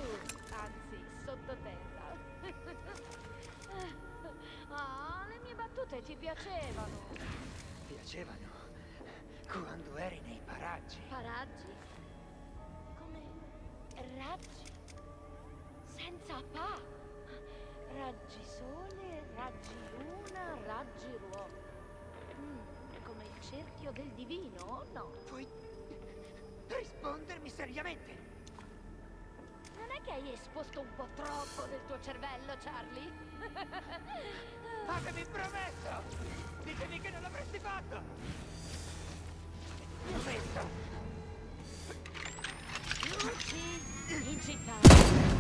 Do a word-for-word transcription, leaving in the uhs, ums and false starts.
anzi, sottoterra. Ah, le mie battute ti piacevano. Piacevano quando eri nei paraggi. Paraggi? Come raggi? Senza pa. Raggi sole, raggi luna, raggi ruolo. Mm, come il cerchio del divino, o no? Puoi rispondermi seriamente? Non è che hai esposto un po' troppo del tuo cervello, Charlie? Avevi promesso! Dicevi che non l'avresti fatto! Promesso! Luci in città.